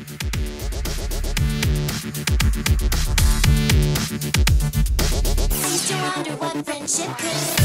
Used to wonder what friendship could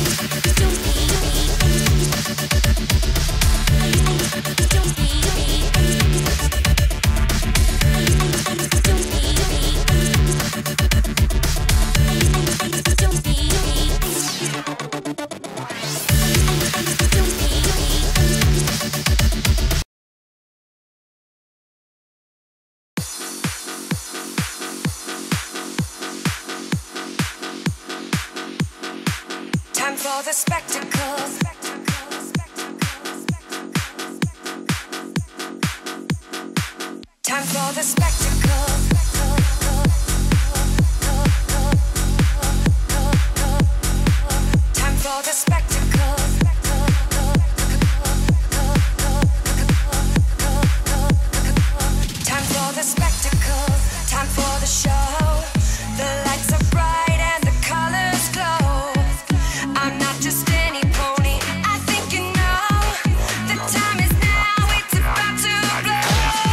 Time for the spectacle. Time for the spectacle. Time for the spectacle. Time for the spectacle. Time for the show. The lights are bright and the colors glow. I'm not just any pony, I think you know. The time is now, it's about to blow.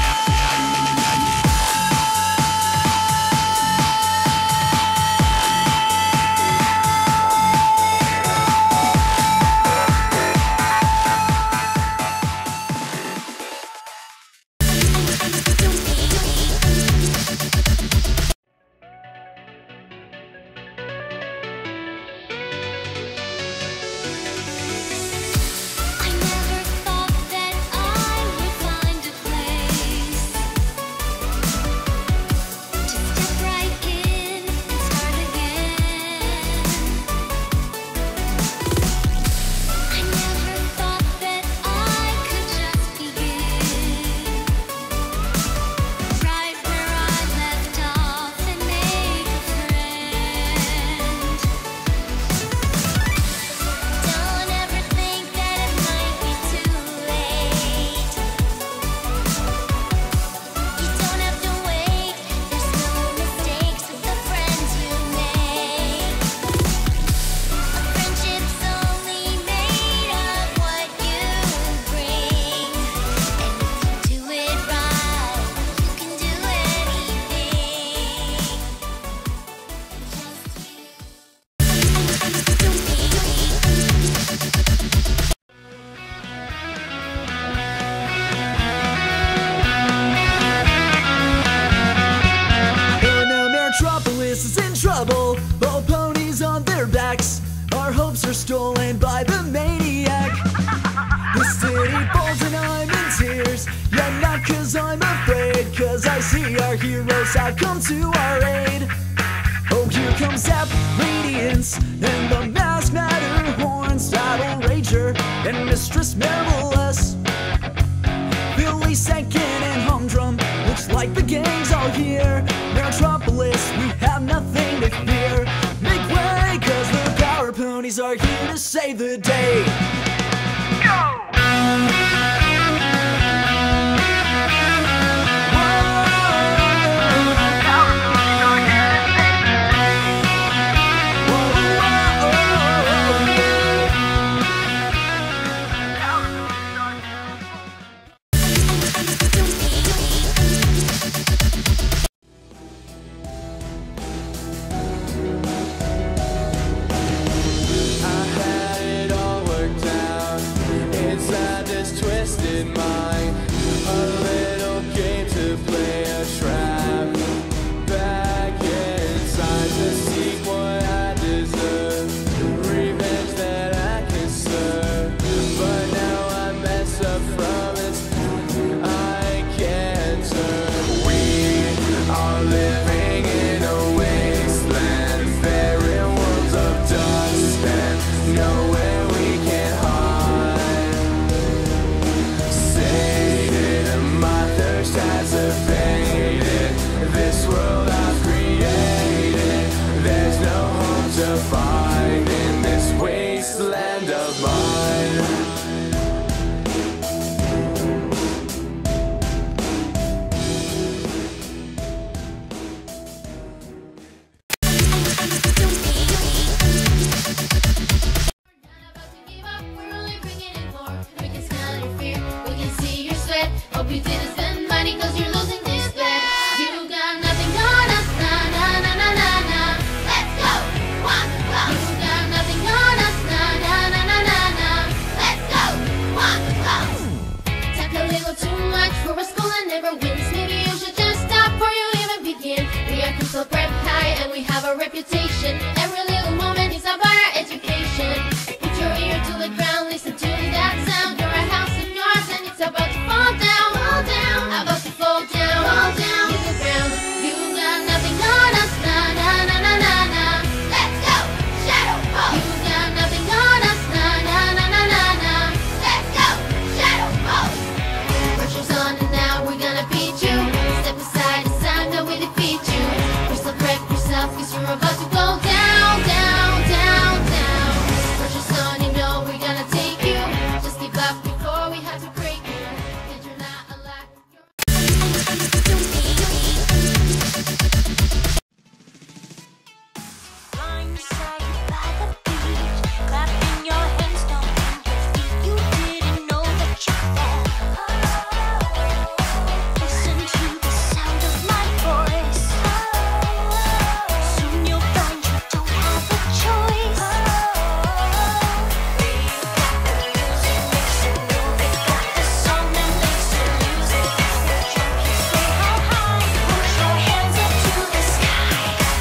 Metropolis is in trouble. All ponies on their backs. Our hopes are stolen by the maniac. The city falls and I'm in tears. Yet not cause I'm afraid, cause I see our heroes have come to our aid. Oh, here comes Zap, Radiance, and the Masked Matterhorns, Battle Rager, and Mistress Marvelous. Billy Second and Humdrum, looks like the gang's all here. Metropolis, we have nothing to fear. Make way, cause the Power Ponies are here to save the day. Go! I had it all. our reputation. Every little moment is of our education. Put your ear to the ground, listen to that sound. You're a house of cards and it's about to fall down, fall down, about to fall down, fall down to the ground. You got nothing on us, na na na na na na. Let's go, Shadow Pose. You got nothing on us, na na na na na na. Let's go, Shadow Pose. Pressure's on and now we're gonna beat you. Step aside, it's time that we defeat you. Crystal prep yourself, cause you're about to go down, down, down, down. Pressure's on, you know we're gonna take you. Just give up before we have to break you. And you're not alive. Blindsided by the beach, clapping your hands, stomping your feet. You didn't know that you fell. Listen to the sound of my voice. Soon you'll find you don't have a choice. We've got the music makes it move. We've got the song that makes it lose it. If you're drunk, you say how high. Push your hands up to the sky.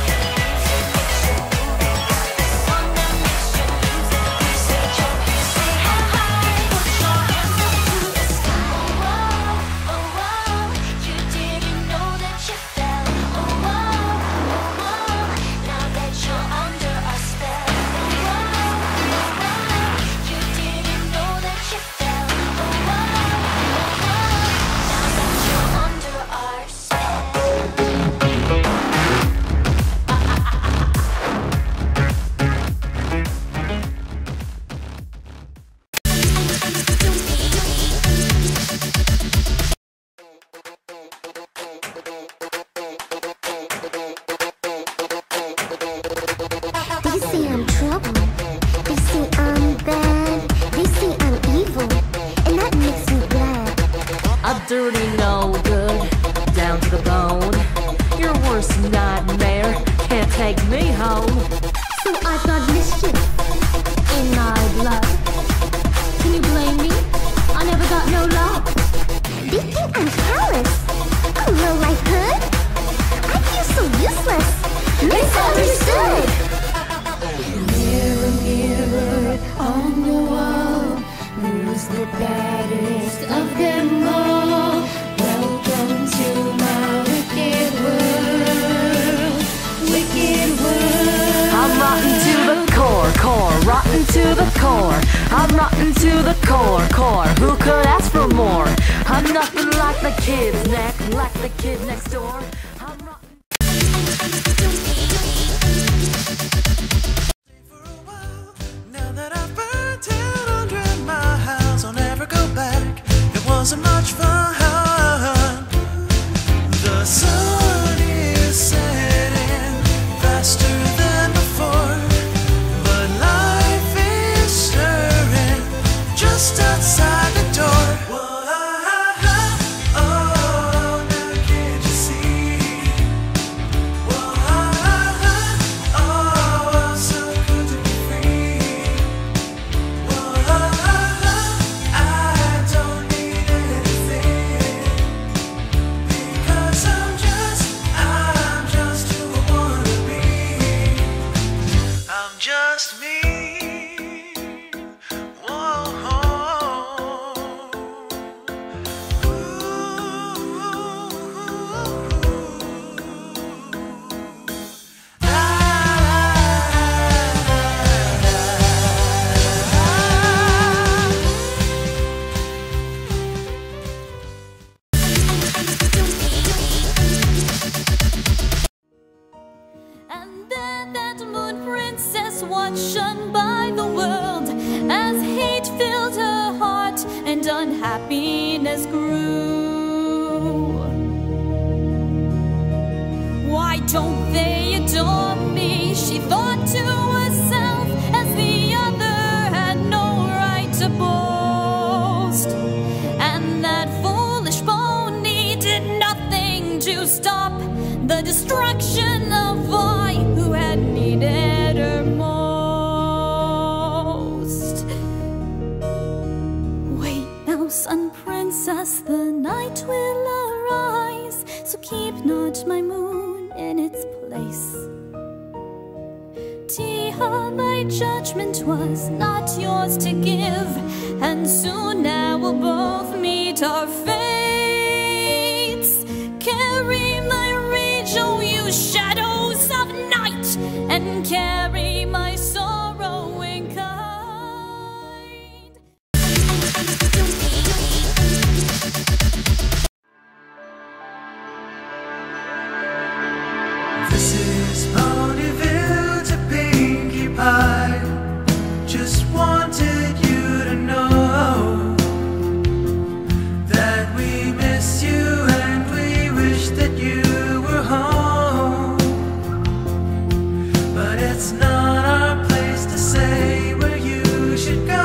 They say I'm trouble, they say I'm bad, they say I'm evil, and that makes me glad. I'm dirty, no good, down to the bone. Your worst nightmare can't take me home. So I've got mischief in my blood. Can you blame me? I never got no love. They think I'm callous, a low-life hood. I feel so useless, misunderstood. Mirror, mirror on the wall, who's the baddest of them all? Welcome to my wicked world, wicked world. I'm rotten to the core, rotten to the core. I'm rotten to the core. Who could ask for more? I'm nothing like the kids next door. I'm rotten. Now that I've burnt 100 miles, I'll never go back. It wasn't much fun. The sun is setting faster than before, but life is stirring just outside the door. Oh, now can't you see? Oh, so good to be free. I don't need anything, because I'm just who I wanna be. I'm just me. Whoa. And then that moon princess watched shone by the world as hate filled her heart and unhappiness grew. Why don't they adore me? She thought to herself, as the other had no right to boast. And that foolish pony did nothing to stop the destruction of I who had needed her most. Wait now, sun princess, the night will arise, so keep not my moon in its place. pity her, my judgment was not yours to give, and soon now we'll both meet our fates. Carry my rage, oh you shadows of night, and carry my sorrow in kind. This is Ponyville to Pinkie Pie. Just wanted you to know that we miss you and we wish that you were home. But it's not our place to say where you should go.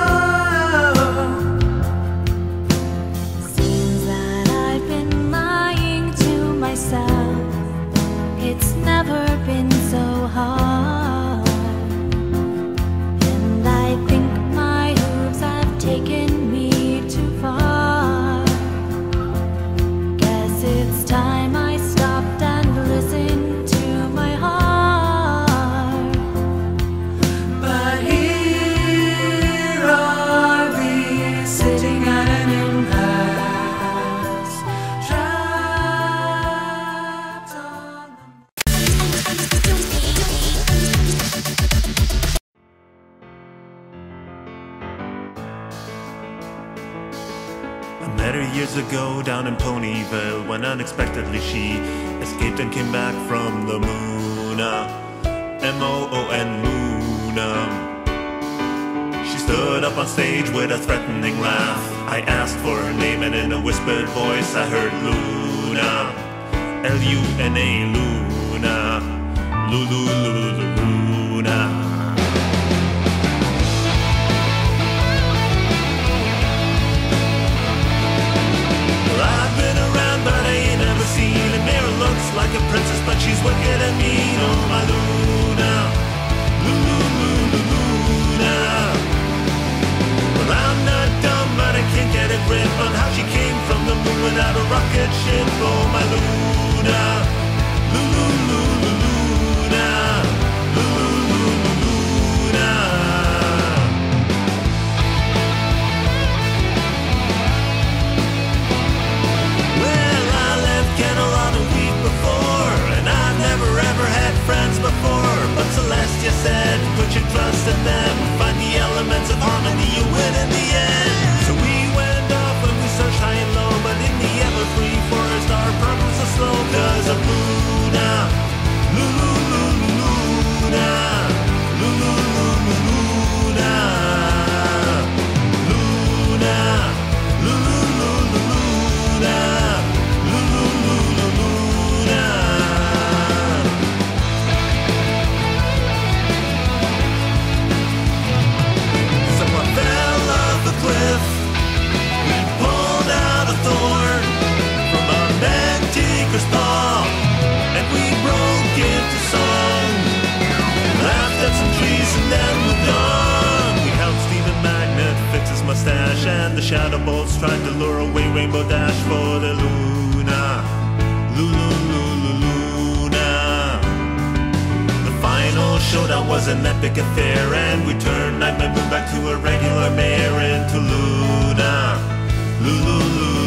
Seems that I've been lying to myself. It's never been so hard, and I think my hooves have taken me too far. Guess it's time I stopped and listened to my heart. But here are we, sitting at an impasse, trapped on the I met her years ago down in Ponyville when unexpectedly she escaped and came back from the moon. M-O-O-N, moon. She stood up on stage with a threatening laugh. I asked for her name and in a whispered voice I heard Luna. L-U-N-A, Luna. Luna. I've been around, but I ain't never seen a mirror. Looks like a princess, but she's wicked and mean. Oh, my Luna, Luna. Well, I'm not dumb, but I can't get a grip on how she came from the moon without a rocket ship. Oh, my Luna, Luna. Friends before, but Celestia said, put your trust in them, find the elements of harmony, you win in the end. So we went off and we searched high and low, but in the ever-free forest our progress was slow, cause of Luna, Luna, Luna, Luna, and we broke into song, laughed at some trees and then moved on. We helped Stephen Magnet fix his mustache, and the shadow bolts tried to lure away Rainbow Dash for the Luna, Luna. The final showdown was an epic affair, and we turned Nightmare Moon back to a regular mare into Luna, Luna.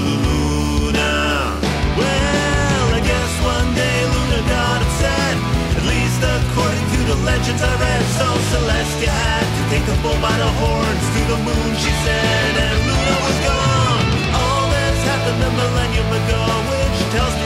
According to the legends I read, so Celestia had to take the bull by the horns to the moon, she said, and Luna was gone. All this happened a millennium ago, which tells me